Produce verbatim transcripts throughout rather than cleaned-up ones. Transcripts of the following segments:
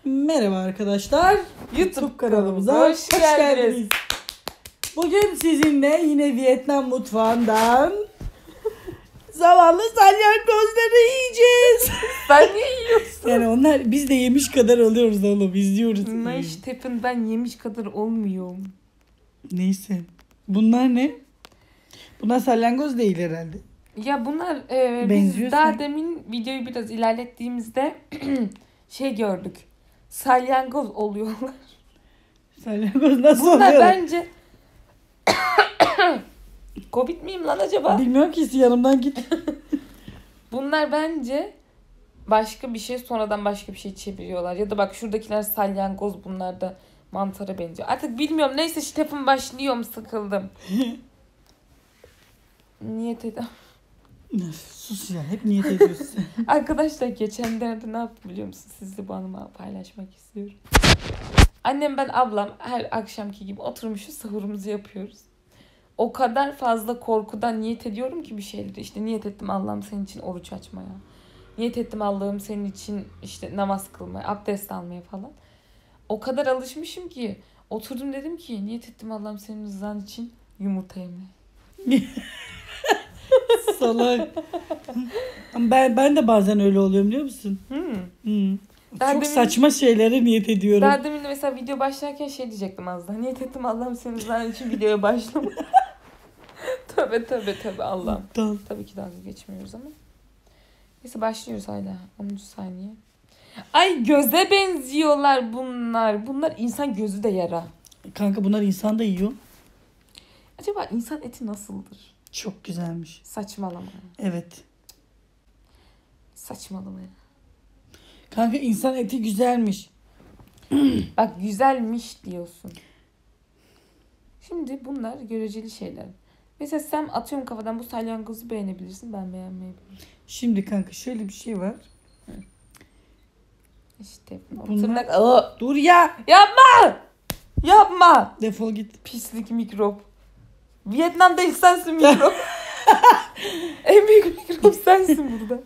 Merhaba arkadaşlar. YouTube kanalımıza hoş geldiniz. Bugün sizinle yine Vietnam mutfağından zavallı salyangozları yiyeceğiz. Sen niye yiyorsun? Yani onlar biz de yemiş kadar oluyoruz oğlum. İzliyoruz. Neştep'in ben yemiş kadar olmuyorum. Neyse. Bunlar ne? Bunlar salyangoz değil herhalde. Ya bunlar e, biz daha demin videoyu biraz ilerlettiğimizde şey gördük. Salyangoz oluyorlar. Salyangoz nasıl bunlar oluyor? bence Covid miyim lan acaba? Bilmiyorum ki, yanımdan git. Bunlar bence başka bir şey, sonradan başka bir şey çeviriyorlar. Ya da bak şuradakiler salyangoz, bunlar da mantara benziyor. Artık bilmiyorum. Neyse Stefan başlıyorum, sıkıldım. Niyet edem. Sus ya, hep niyet ediyorsun. Arkadaşlar geçenlerde ne yaptım biliyor musun? Sizle bu anımı paylaşmak istiyorum. Annem, ben, ablam her akşamki gibi oturmuşuz, sahurumuzu yapıyoruz. O kadar fazla korkudan niyet ediyorum ki bir şeyleri. İşte niyet ettim Allah'ım senin için oruç açmaya. Niyet ettim Allah'ım senin için işte namaz kılmaya, abdest almaya falan. O kadar alışmışım ki oturdum, dedim ki niyet ettim Allah'ım senin rızan için yumurta yemeye. Salak. Ben ben de bazen öyle oluyorum biliyor musun? Hmm. Hmm. Daha Çok demin, saçma şeylere niyet ediyorum. Daha demin de mesela video başlarken şey diyecektim az daha. Niyet ettim Allah'ım senin rızan için videoya başlama. Tövbe tövbe tövbe Allah'ım. Tamam. Tabii ki dalga geçmiyoruz ama. Neyse başlıyoruz hala. onuncu saniye. Ay göze benziyorlar bunlar. Bunlar insan gözü de yara. Kanka bunlar insan da yiyor. Acaba insan eti nasıldır? Çok güzelmiş. Saçmalama. Evet. Saçmalama ya. Kanka insan eti güzelmiş. Bak güzelmiş diyorsun. Şimdi bunlar göreceli şeyler. Mesela sen atıyorum kafadan bu salyangozu beğenebilirsin, ben beğenmeyebilirim. Şimdi kanka şöyle bir şey var. İşte bunlar... tırnak... Aa! Dur ya. Yapma! Yapma! Defol git. Pislik mikrop. Vietnam'da ilk sensin mikrop. En büyük mikrop sensin burada.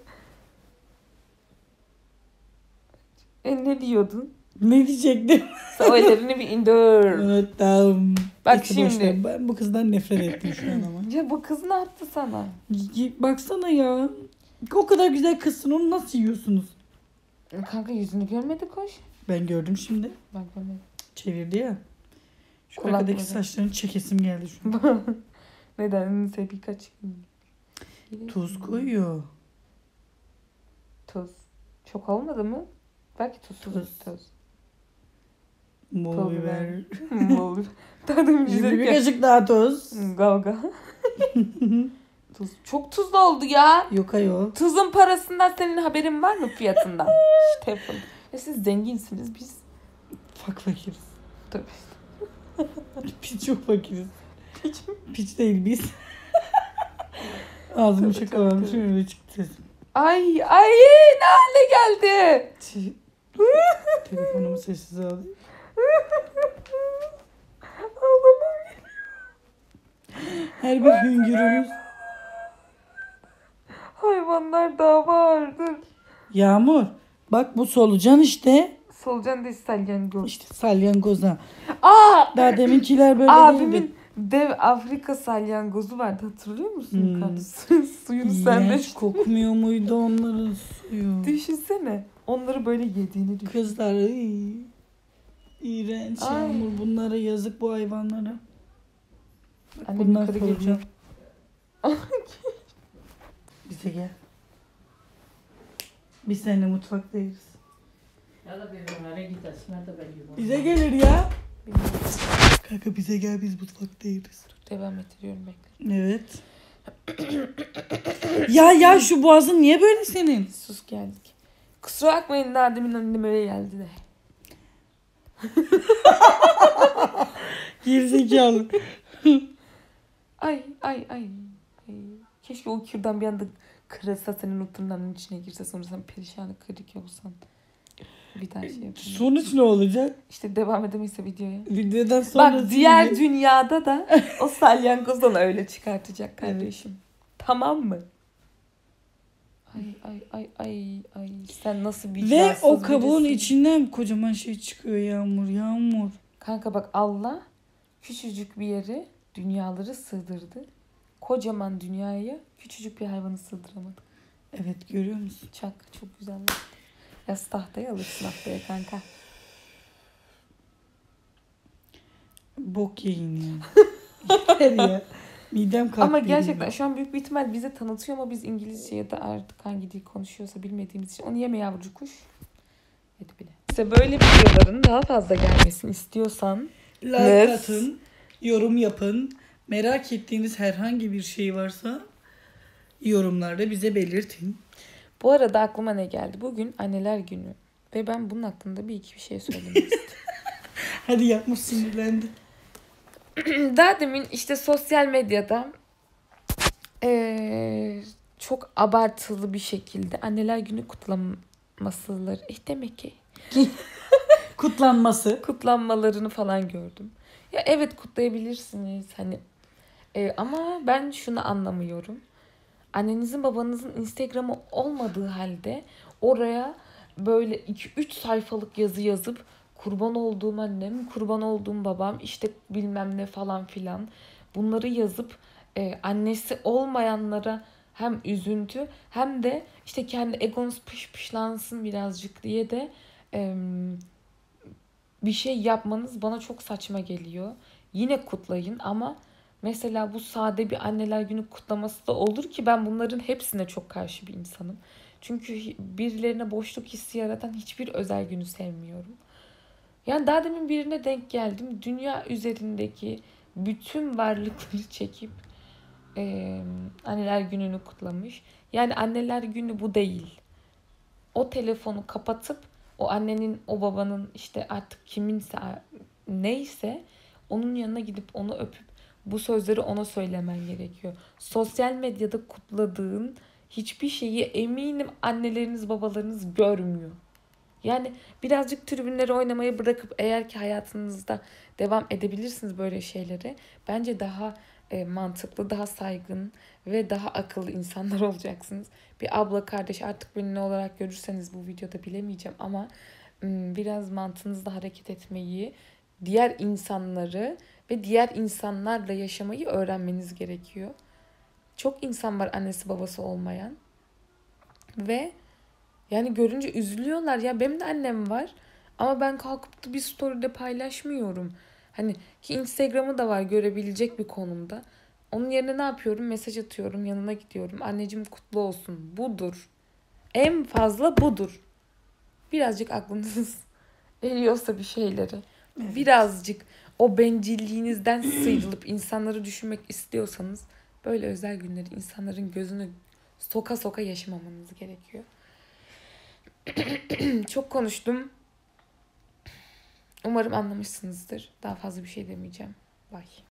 E ne diyordun? Ne diyecektim? Sen o ellerini bir indir. Evet tamam. Bak İşte şimdi. Ben bu kızdan nefret ettim şu an ama. Ya bu kız ne yaptı sana? Baksana ya. O kadar güzel kızsın, onu nasıl yiyorsunuz? Kanka yüzünü görmedi koş. Ben gördüm şimdi. Bak görmedim. Çevirdi ya. Şu Kulak arkadaki mı? saçlarını çekesim geldi şu an. Neden? Sepi kaç. Tuz koyuyor. Tuz. Çok olmadı mı? Belki tuzsuz. Tuz. Tuz. Mol biber. Mol biber. Tadım Şimdi bir kaşık daha tuz. Gavga. Tuz. Çok tuzlu oldu ya. Yok ayol. Tuzun parasından senin haberin var mı, fiyatından? Stefan. Ya siz zenginsiniz, biz Fak fakiriz. tabii. Piç çok fakiriz. Piç Piç değil biz. Ağzımı Tabii, şakalarım tabii, şöyle çıktı sesim. Ay ay ne hale geldi. Te- Telefonumu sessiz alayım. Ağlamam. Her bir hüngürümüz. Hayvanlar daha vardır. Yağmur. Bak bu solucan işte. Solucan değil, salyangoz. İşte salyangoza. Aa! Daha deminkiler böyle Abimin değildi. dev Afrika salyangozu vardı, hatırlıyor musun? Hmm. Su, suyunu sen de İğrenç kokmuyor muydu onların suyu? düşünsene. Onları böyle yediğini düşün. Kızlar ıy. İğrenç Ay. Yağmur, bunlara yazık, bu hayvanlara. Bak, Annem bunlar yukarı solucan. geliyor. Bize gel. Biz seninle mutfaktayız. Bize gelir ya. Bilmiyorum. Kanka bize gel, biz mutfaktayız. Devam ettiriyorum, bekle. Evet. ya ya şu boğazın niye böyle senin? Sus, geldik. Kusura bakmayın, daha demin annem öyle geldi de. Gerizekalı. Ay ay ay. ay. Keşke o kürdan bir anda kırılsa, senin o tırnağının içine girse, sonra sen perişanı kırık olsan. Bir daha şey yapayım. Sonuç ne olacak? İşte devam edemezse videoya. Videodan sonra... Bak diğer dünyada da o salyangozdan öyle çıkartacak kardeşim. Tamam mı? Ay ay ay ay ay sen nasıl bir Ve vicdansız o kabuğun birisin. içinden kocaman şey çıkıyor Yağmur. Yağmur. Kanka bak Allah küçücük bir yere dünyaları sığdırdı. Kocaman dünyaya küçücük bir hayvanı sığdıramadı. Evet, görüyor musun? Çak çok güzel. Yaz tahtayı alırsın haftaya kanka. Bok yiyin ya. Yeter ya. Midem kalktı. Ama gerçekten yeminle. şu an büyük bir ihtimal bize tanıtıyor ama biz İngilizce ya da artık hangi dil konuşuyorsa bilmediğimiz için onu yeme yavrucu kuş. Hadi bile. İşte böyle videoların daha fazla gelmesini istiyorsan Like Evet. atın. Yorum yapın. Merak ettiğiniz herhangi bir şey varsa yorumlarda bize belirtin. bu arada aklıma ne geldi? Bugün anneler günü ve ben bunun hakkında bir iki bir şey söylemek istiyorum. Hadi yapma, sinirlendi. Daha demin işte sosyal medyada eee, çok abartılı bir şekilde anneler günü kutlanmasıları eh demek ki Kutlanması. kutlanmalarını falan gördüm. Ya evet kutlayabilirsiniz hani e, ama ben şunu anlamıyorum. Annenizin babanızın Instagram'ı olmadığı halde oraya böyle iki üç sayfalık yazı yazıp kurban olduğum annem, kurban olduğum babam işte bilmem ne falan filan bunları yazıp e, annesi olmayanlara hem üzüntü hem de işte kendi egonuz pış pışlansın birazcık diye de e, bir şey yapmanız bana çok saçma geliyor. Yine kutlayın ama mesela bu sade bir anneler günü kutlaması da olur ki ben bunların hepsine çok karşı bir insanım. Çünkü birilerine boşluk hissi yaratan hiçbir özel günü sevmiyorum. Yani daha demin birine denk geldim. Dünya üzerindeki bütün varlıkları çekip e, anneler gününü kutlamış. Yani anneler günü bu değil. O telefonu kapatıp o annenin, o babanın işte artık kiminse neyse onun yanına gidip onu öpüp bu sözleri ona söylemen gerekiyor. Sosyal medyada kutladığın hiçbir şeyi eminim anneleriniz, babalarınız görmüyor. Yani birazcık tribünleri oynamayı bırakıp eğer ki hayatınızda devam edebilirsiniz böyle şeyleri. Bence daha e, mantıklı, daha saygın ve daha akıllı insanlar olacaksınız. Bir abla, kardeş artık beni ne olarak görürseniz bu videoda bilemeyeceğim ama m, biraz mantığınızda hareket etmeyi, diğer insanları ve diğer insanlarla yaşamayı öğrenmeniz gerekiyor. Çok insan var annesi babası olmayan ve yani görünce üzülüyorlar. Ya benim de annem var ama ben kalkıp da bir story'de paylaşmıyorum. Hani ki Instagram'ı da var görebilecek bir konumda. Onun yerine ne yapıyorum? Mesaj atıyorum, yanına gidiyorum. Anneciğim kutlu olsun. Budur. En fazla budur. Birazcık aklınız eriyorsa bir şeyleri. Evet. Birazcık o bencilliğinizden sıyrılıp insanları düşünmek istiyorsanız böyle özel günleri insanların gözünü soka soka yaşamamanız gerekiyor. Çok konuştum. Umarım anlamışsınızdır. Daha fazla bir şey demeyeceğim. Bye.